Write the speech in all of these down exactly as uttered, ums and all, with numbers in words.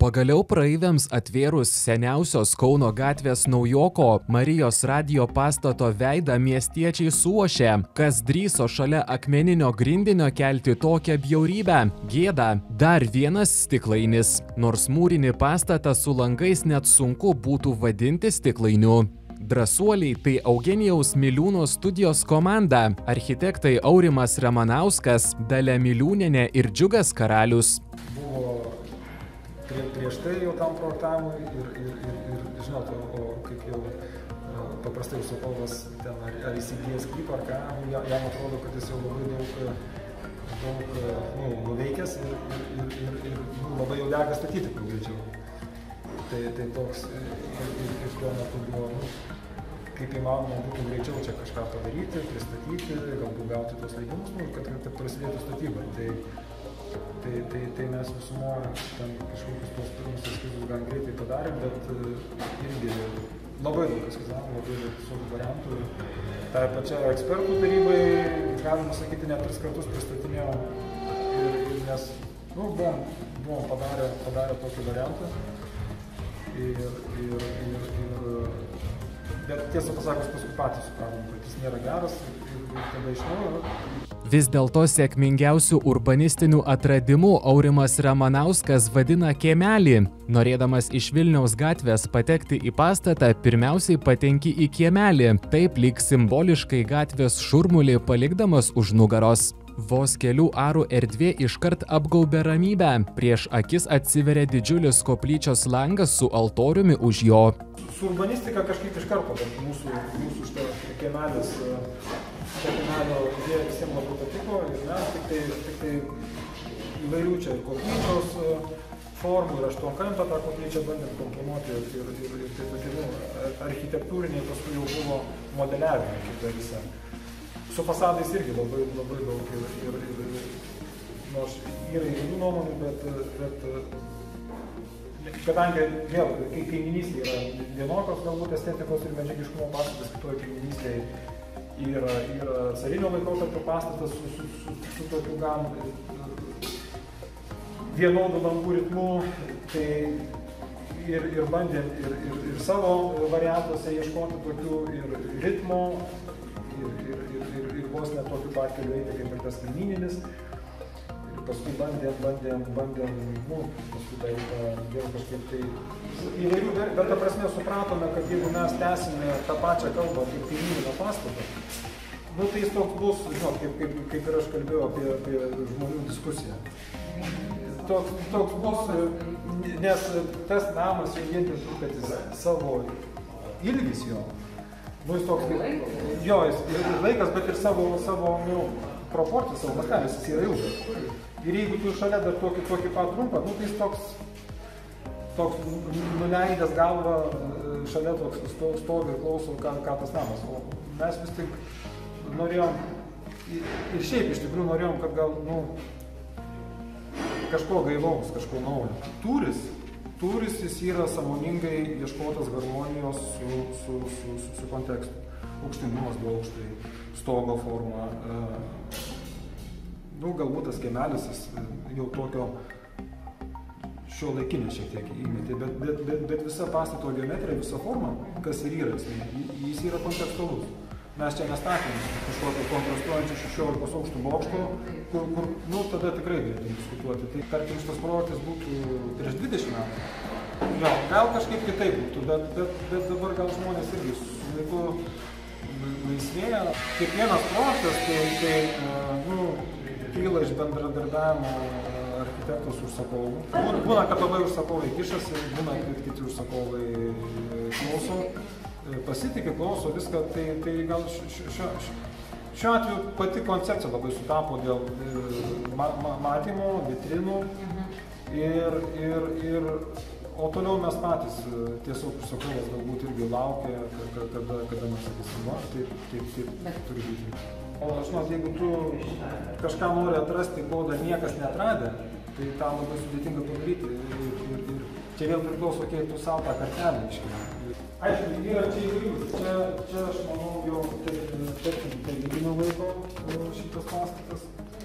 Pagaliau praeiviams atvėrus seniausios Kauno gatvės naujoko Marijos radijo pastato veidą miestiečiai suošė, kas drįso šalia akmeninio grindinio kelti tokią bjaurybę. Gėda, dar vienas stiklainis, nors mūrinį pastatą su langais net sunku būtų vadinti stiklainiu. Drąsuoliai tai Eugenijaus Miliūno studijos komanda, architektai Aurimas Ramanauskas, Dalia Miliūnienė ir Džiugas Karalius. Buvo prie, prieš tai jau tam projektavimui ir, ir, ir, ir žinot, o kaip jau paprastai užsakovas ten ar, ar įsigijęs sklypą ar ką, jam atrodo, kad jis jau labai daug, daug nu, nuveikęs ir, ir, ir, ir, ir nu, labai jau dega statyti, kur greičiau. Tai, tai toks ir, ir, ir tuo metu buvo, nu, kaip įmanoma būtų greičiau čia kažką padaryti, pristatyti, galbūt gauti tos leidimus, nu, kad, kad prasidėtų statyba. Tai, tai, tai, tai mes visumoje ten kažkokius tos pirmus eskizus gan greitai padarėm, bet irgi labai daug eskizavimo, labai daug visokių variantų. Tai pačia ekspertų tarybai, galima sakyti, net tris kartus pristatinėjom, ir, ir nes nu, buvom, buvom padarę, padarę tokį variantą. Ir, ir, ir, ir, bet tiesą pasakius, paskui patys supratom, kad jis nėra geras ir, ir tada iš naujo. Vis dėlto sėkmingiausių urbanistinių atradimų Aurimas Ramanauskas vadina kiemelį. Norėdamas iš Vilniaus gatvės patekti į pastatą, pirmiausiai patenki į kiemelį, taip lyg simboliškai gatvės šurmulį palikdamas už nugaros. Vos kelių arų erdvė iškart apgaubė ramybę, prieš akis atsiveria didžiulis koplyčios langas su altoriumi už jo. Su urbanistika kažkaip iš karto, bet mūsų, mūsų šitą kiemelis, šitą kiemelio idėja visiems labai patiko ir mes tik tai, tik tai įvairių čia koplyčios formų ir aštuonkampę tą koplyčią bandėm komponuoti ir, ir, ir, ir taip pat architektūriniai paskui jau buvo modeliavimai kitą visą. Su fasadais irgi labai, labai daug ir, ir, ir nors yra įvairių nuomonių, bet, bet kadangi vėl, kai kaiminystė yra vienokios galbūt estetikos ir medžiagiškumo pastatas, kitoje kaiminystėje yra, yra carinio laikotarpio pastatas su, su, su, su tokiu gan vienodu langų ritmu, tai ir, ir bandėm ir, ir, ir savo variantuose ieškoti tokių ir ritmo, ir, ir, ir, ir, ir vos net tokiu pat keliu eiti kaip ir tas kaimyninis. Ir paskui bandėm, bandėm, bandėm, nu, paskui tai vėl kažkaip tai įvairių, bet ta prasme supratome, kad jeigu mes tęsime tą pačią kalbą kaip kaimyninio pastatą, nu, tai jis toks bus, žinot, kaip, kaip, kaip ir aš kalbėjau apie, apie žmonių diskusiją. Toks, toks bus, nes tas namas jau vien tik, kad jis savo ilgis jo, nu, jis toks, jo, jis ir laikas, bet ir savo, savo nu, proporcijų, savo mastelis, jis yra ilgas. Ir jeigu tu šalia dar tokį, tokį pat trumpą, nu, tai jis toks, toks nuleidęs galvą, šalia toks stovi ir klauso, ką, ką tas namas. O mes vis tik norėjom, ir šiaip iš tikrųjų norėjom, kad gal, nu, kažko gaivaus, kažko naujo. Tūris. Tūris jis yra sąmoningai ieškotas harmonijos su, su, su, su, su kontekstu. Aukštingumas, bokštai, stogo forma. Nu, galbūt tas kiemelis jis jau tokio šiuolaikinio šiek tiek įmetė, bet, bet, bet, bet visa pastato geometrija, visa forma, kas ir yra, jis, jis yra kontekstualus. Mes čia nestatėm kažkokio kontrastuojančio šešiolikos aukštų bokšto, kur, kur, nu, tada tikrai galėtume diskutuoti. Tai, tarkim, šitas projektas būtų prieš dvidešimt metų. Jo, gal kažkaip kitaip būtų, bet, bet, bet dabar gal žmonės irgi su laiku laisvėja. Kiekvienas projektas, tai, tai nu, kyla iš bendradarbiavimo architektų su užsakovu. Būna, kad labai užsakovai kišasi, būna, kad kiti užsakovai klauso. Pasitikė, klauso viską, tai, tai gal šiuo, šiuo, šiuo atveju pati koncepcija labai sutapo dėl ma, ma, matymo, vitrinų ir, ir, ir, o toliau mes patys tiesiog užsakovas galbūt irgi laukia, kada, kada mes sakysim, va, taip, taip, taip turi būti. O žinot, jeigu tu kažką nori atrasti, ko dar niekas netradė, tai tą labai sudėtinga padaryti ir, ir, ir čia vėl priklauso, kiek tu savo tą kartelę iškeli. Aišku, yra čia įvairių. Čia, čia aš manau jau tarkim tarybinio laiko šitas pastatas.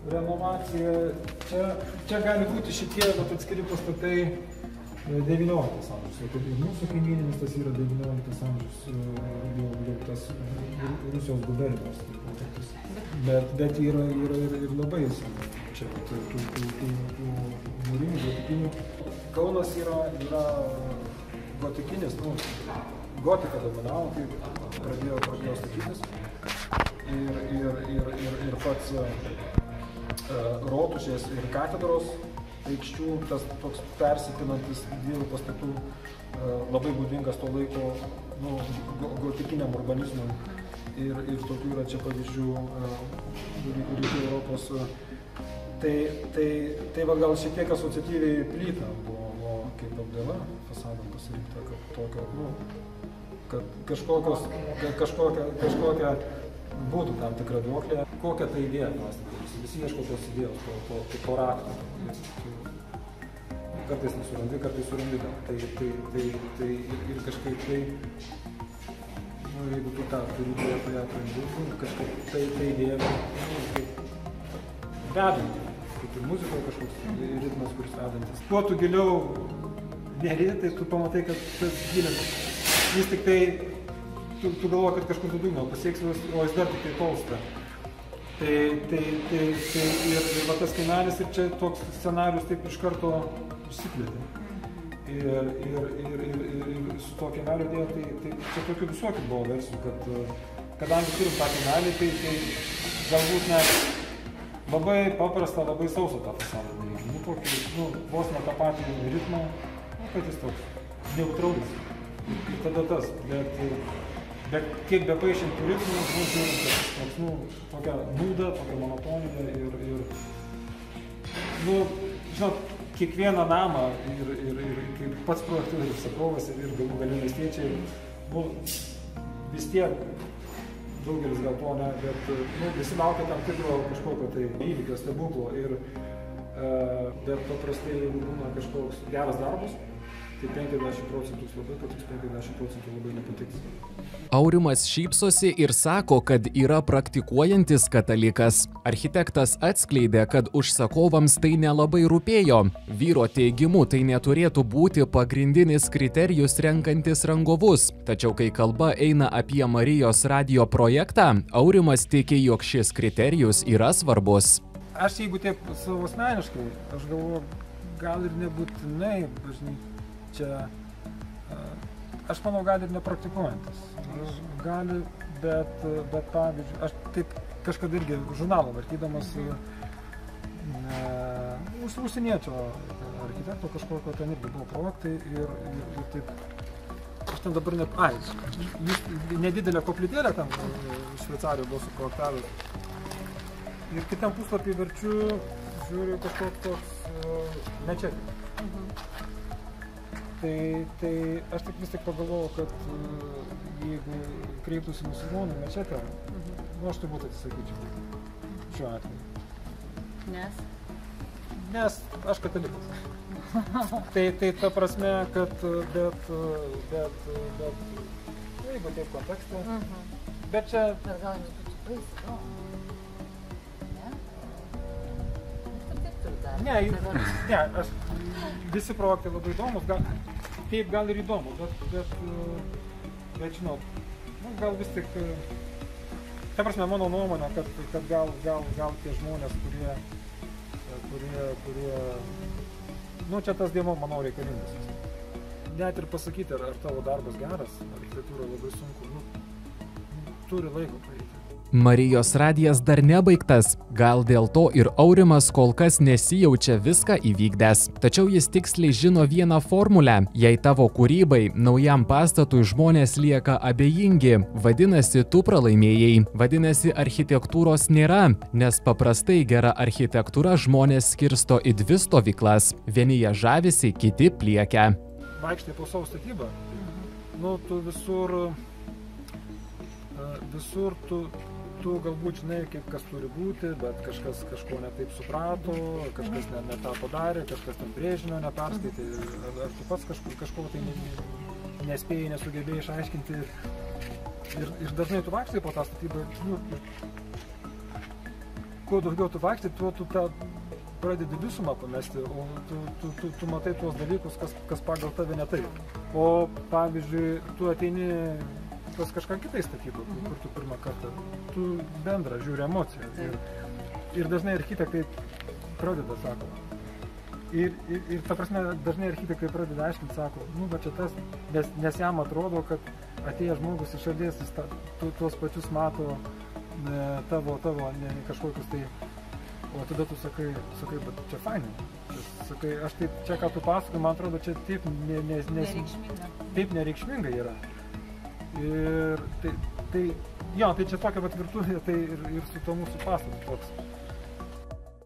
renovacija, čia, čia gali būti šitie vat, atskiri pastatai devynioliktas amžius. Ir mūsų kaimyninis tas yra devynioliktas amžius, jau, jau tas Rusijos gubernijos. Bet, bet yra, yra ir, ir labai senų. Čia tų, tų, tų, tų, tų mūrinių, gotikinių. Kaunas yra, yra gotikinis, nu, gotika dominavo, kai pradėjo, pradėjo statytis. Ir, ir, ir, ir, ir pats uh, rotušės ir katedros aikščių, tas toks persipinantis dviejų pastatų uh, labai būdingas to laiko nu, gotikiniam urbanizmui. Ir, ir tokių yra čia pavyzdžių uh, rytų Europos. Uh, tai, tai, tai va gal šiek tiek asociatyviai plyta buvo kaip apdaila fasadam pasirinkta, kad tokio, nu, kad kažkokios, kažkokia, kažkokia būtų tam tikra duoklė. Kokią tai idėją pastatyti? Visi ieško tos idėjos, to, to, to, to rakto. Kartais nesurandi, kartais surandi. Tai, tai, tai, tai ir, ir kažkaip tai, nu, jeigu tu tą turi idėją, tai atrandi, kažkaip tai, tai idėja, nu, kaip vedanti. Kaip ir muzikoje kažkoks ritmas, kuris vedantis. Kuo tu giliau neri, tai tu pamatai, kad tas gilintas. Vis tik tai Tu, tu galvoji, kad kažkur tu dugno pasieksi, o jis dar tik tai tolsta. Tai, tai, tai, tai ir, ir va tas kaimelis ir čia toks scenarius taip iš karto išsiplėtė. Ir, ir, ir, ir, ir, ir su to kaimelio idėja, tai, tai čia tokių visokių buvo versijų, kad kadangi turim tą kaimelį, tai, tai galbūt net labai paprasta, labai sauso tą fasadą daryti. Nu, tokį, nu, vos ne tą patį ritmą, nu, kad jis toks neutralus. Ir tada tas, bet Bet kiek be paaišint tų ritmų, nu, žiūrint, toks, nu, tokia nūda, tokia monotonija ir, ir, nu, žinot, kiekvieną namą ir, ir, ir kaip pats projektuoja ir Saprovas ir, ir galų gale miestiečiai, nu, vis tiek, daugelis gal to ne, bet, nu, visi laukia tam tikro kažkokio tai įvykio, stebuklo ir, uh, bet paprastai, jeigu būna kažkoks geras darbas, tai penkiasdešimt procentų labai patiks, penkiasdešimt procentų labai nepatiks. Aurimas šypsosi ir sako, kad yra praktikuojantis katalikas. Architektas atskleidė, kad užsakovams tai nelabai rūpėjo. Vyro teigimu tai neturėtų būti pagrindinis kriterijus renkantis rangovus. Tačiau kai kalba eina apie Marijos radijo projektą, Aurimas tiki, jog šis kriterijus yra svarbus. Aš jeigu taip savo asmeniškai, aš galvoju, gal ir nebūtinai bažnyčia. Čia, aš manau, gali ir nepraktikuojantis. Gali, bet, bet pavyzdžiui, aš taip kažkada irgi žurnalą vartydamas ne, užsieniečio architekto kažkokio, ten irgi buvo projektai ir, ir, ir taip, aš ten dabar net, ai, jis nedidelę koplytėlę ten Šveicarijoje buvo suprojektavęs. Ir kitam puslapį verčiu, žiūriu kažkoks toks mečetė. Tai, tai aš tik vis tik pagalvojau, kad jeigu kreiptųsi musulmonų mečetę, mhm. nu aš turbūt atsisakyčiau šiuo atveju. Nes? Nes aš katalikas. tai, tai ta prasme, kad bet, bet, bet, jeigu taip kontekste, mhm. bet čia... Bet gal jums būtų baisu, ne? Ne, ne, aš, visi projektai labai įdomus, gal, taip gal ir įdomu, bet, bet, bet žinot, nu, gal vis tik, ta prasme, mano nuomonė, kad, kad gal, gal, gal tie žmonės, kurie, kurie, kurie, nu, čia tas dėmo, manau, reikalingas. Net ir pasakyti, ar, ar tavo darbas geras, architektūra labai sunku, nu, turi laiko paeiti. Marijos radijas dar nebaigtas, gal dėl to ir Aurimas kol kas nesijaučia viską įvykdęs. Tačiau jis tiksliai žino vieną formulę. Jei tavo kūrybai, naujam pastatui žmonės lieka abejingi, vadinasi, tu pralaimėjai. Vadinasi, architektūros nėra, nes paprastai gera architektūra žmonės skirsto į dvi stovyklas. Vieni ją žavisi, kiti pliekia. Vaikštai po savo statybą, nu, tu visur, visur tu... Tu galbūt žinai, kaip kas turi būti, bet kažkas kažko ne taip suprato, kažkas ne, ne tą padarė, kažkas tam brėžinio neperskaitė, ar, ar tu pats kažko, kažko tai ne, nespėjai, nesugebėjai išaiškinti. Ir, ir dažnai tu vaikštai po tą statybą, nu, kuo daugiau tu vaikštai, tuo tu tą pradedi visumą pamesti, o tu, tu, tu, tu matai tuos dalykus, kas, kas pagal tave ne taip. O pavyzdžiui, tu ateini pas kažką kitai statybą, kur tu pirmą kartą, tu bendrą žiūri emociją. Ir, ir dažnai architektai pradeda, sako. Ir, ir, ir ta prasme, dažnai architektai pradeda aiškinti, sako, nu, va čia tas, nes, nes jam atrodo, kad atėjęs žmogus iš šalies, jis ta, tu, tuos pačius mato ne, tavo, tavo, ne, kažkokius tai. O tada tu sakai, sakai, bet čia fainai. Sakai, aš taip, čia ką tu pasakai, man atrodo, čia taip, ne, ne, nes, Nereikšminga. taip nereikšminga yra. Ir tai, tai, jo, tai čia tokia vat virtuvė, tai ir, ir su to mūsų pastatu toks.